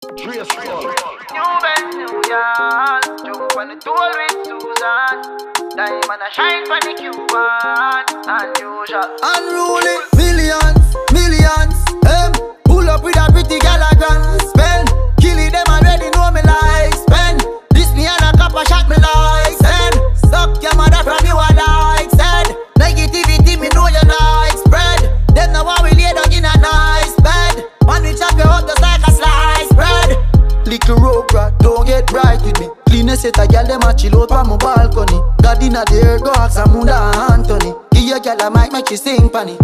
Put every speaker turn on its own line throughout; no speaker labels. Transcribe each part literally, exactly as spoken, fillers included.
Trace call.
New Benz, New York. Jump on the tour with Susan. Diamond a shine for the Cuban. Unusual.
Unruly. Millions, millions. Um, pull up with a pretty gal a grand spend. Kill it, them already know me like spend. This me and a copper shot me like send. Suck your mother from you a like send. Negativity me know you like spread. Them know how we lay down in a nice bed. Man we chop you up just like a slice bread. Little rope rat, don't get bright with me. Clean set a gal, them a chill out on my balcony. God inna the air, go ask Amunda Anthony. Give your gal a mic, make she sing panny.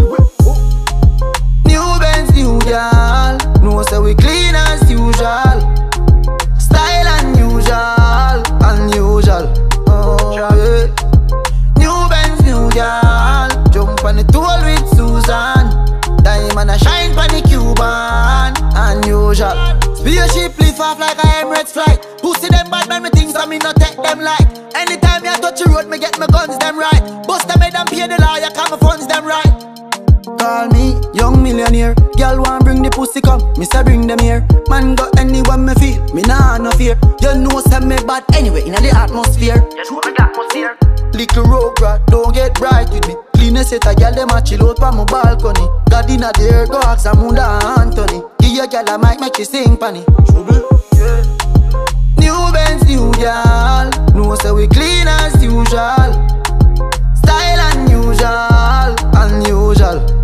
New Benz, new gal. No say we clean as usual. Style unusual, unusual. Oh, yeah. New Benz, new gal. Jump on the tour with Susan. Diamond a shine for the Cuban. Unusual. Spaceship lift off like a Emirates flight. Pussy them bad man, me things so me not take them light. Anytime me a touch the road, me get my guns them right. Bust them head and pay the lawyer, cause my funds them right. Call me young millionaire. Girl want bring the pussy come, me say bring them here. Man got anyone me feel, me nah no fear. You know say me bad anyway in the atmosphere.
Just what we got most here.
Little rope rat, don't get bright with me. Clean set a girl, them a chill out on my balcony. God inna the air, go ask Amunda Anthony. Give your girl a mic, make she sing panny. Yeah. New Benz, new girl. No say we clean as usual. Style unusual, unusual.